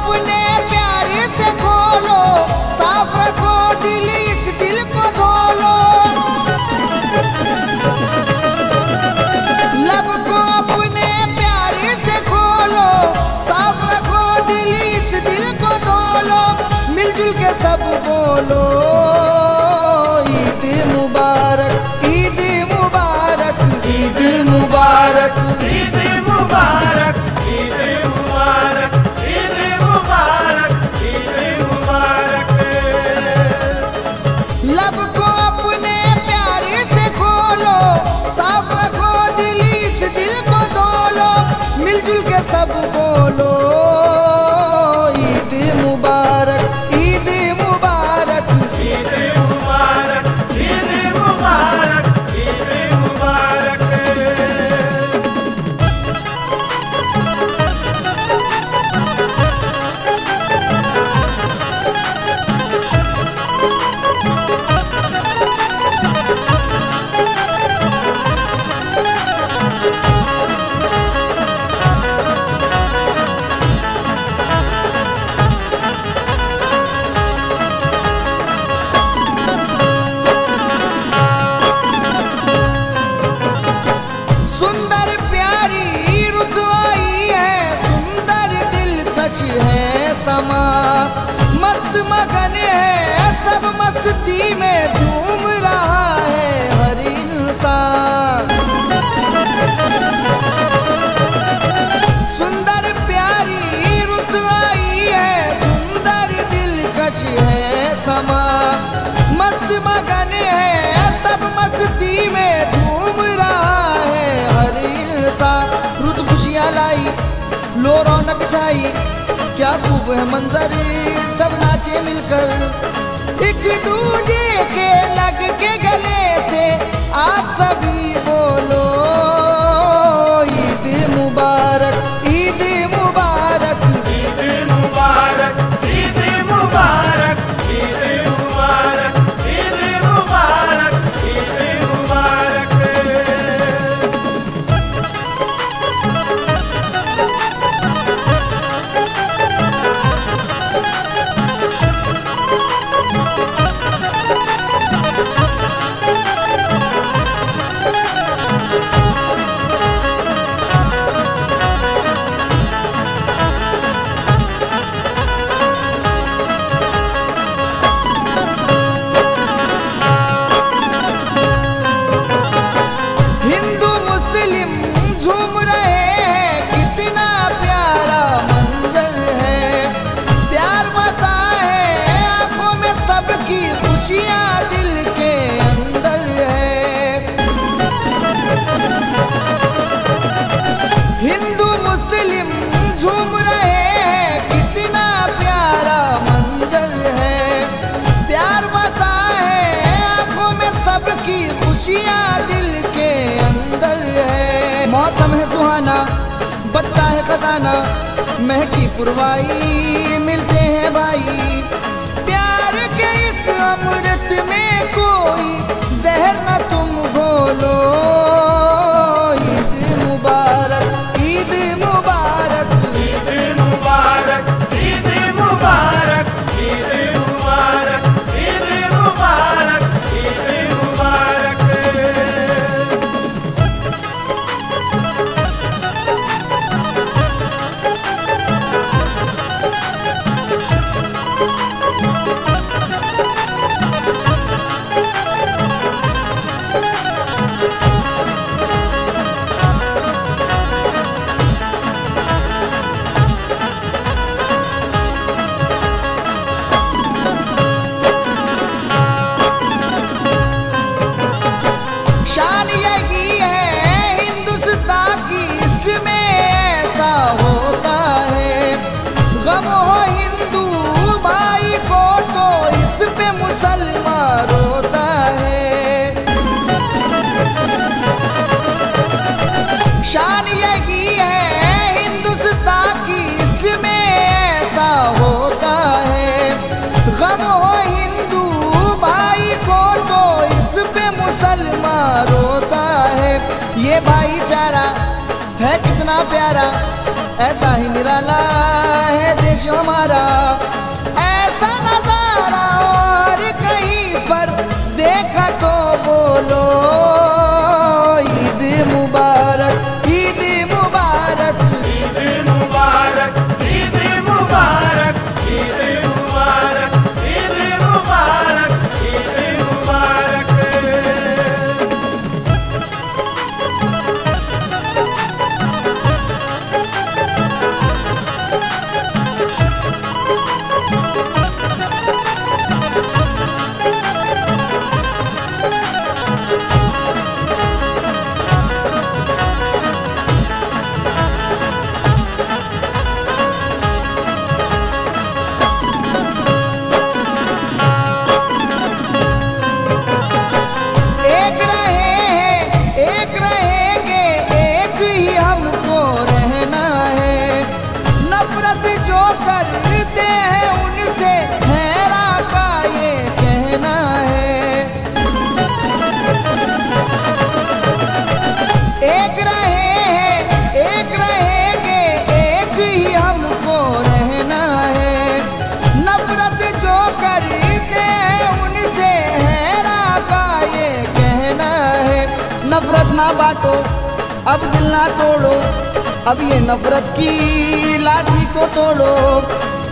अपने प्यार से खोलो, साफ रखो दिल, इस दिल को धोलो। लब को अपने प्यार से खोलो, साफ रखो दिल, इस दिल को धोलो। मिलजुल के सब बोलो ईद मुबारक, ईद मुबारक, ईद मुबारक, ईद मुबारक, ईद मुबारक, ईद मुबारक, ईद मुबारक। लब को अपने प्यार से खोलो, साफ रखो दिल, इस दिल को धोलो। मिलजुल के सब बोलो ईद मुबारक, ईद मुबारक, ईद मुबारक, ईद मुबारक, ईद मुबारक। सुंदर प्यारी रुत आई है, सुंदर दिलकश है समा। मस्त मगन है सब मस्ती में, झूम रहा है हर इंसान। सुंदर प्यारी रुत आई है, सुंदर दिलकश है समा। मस्त मगन है सब मस्ती में, झूम रहा है हर इंसान। रुत खुशियाँ लाई, लो रौनक छाई, क्या खूब है मंजर, सब नाचे मिलकर। एक दूजे के लग के गले से आप सभी बोलो ईद मुबारक, ईद मुबारक, ईद मुबारक, ईद मुबारक, ईद मुबारक, ईद मुबारक, ईद मुबारक। हिंदू मुस्लिम झूम रहे हैं, कितना प्यारा मंजर है। प्यार मजा है आंखों में सबकी, खुशियाँ दिल के अंदर है। हिंदू मुस्लिम झूम रहे हैं, कितना प्यारा मंजर है। प्यार मजा है आंखों में सबकी, खुशियाँ दिल के अंदर है। मौसम है सुहाना, बदता है खजाना, महकी पुरवाई, मिलते हैं भाई। प्यार के इस अमृत में कोई जहर न तुम घोलो। ईद मुबारक, ईद मुबारक, ईद मुबारक, ईद मुबारक, ईद मुबारक, ईद मुबारक, ईद मुबारक। शान यही है हिंदुस्तान की, इसमें ऐसा होता है। गम हो हिंदू भाई को तो इस पे मुसलमान रोता है। शान यही है हिंदुस्तान की, इसमें ऐसा होता है। गम हो हिंदू भाई को तो इस पे मुसलमान रोता है। ये भाईचारा है कितना प्यारा, ऐसा ही निराला है। देश हमारा। ऐसा नजारा और कहीं पर देखा तो बोलो ईद मुबारक, ईद मुबारक, ईद मुबारक, ईद मुबारक, ईद मुबारक, ईद मुबारक, ईद मुबारक। एक रहे हैं, एक रहेंगे, एक ही हमको रहना है। नफरत जो करते हैं उनसे हैरा का ये कहना है। एक रहे हैं, एक रहेंगे, एक ही हमको रहना है। नफरत जो करते हैं उनसे हैरा का ये कहना है। नफरत ना बांटो, अब दिल ना तोड़ो, अब ये नफरत की लाठी को तोड़ो।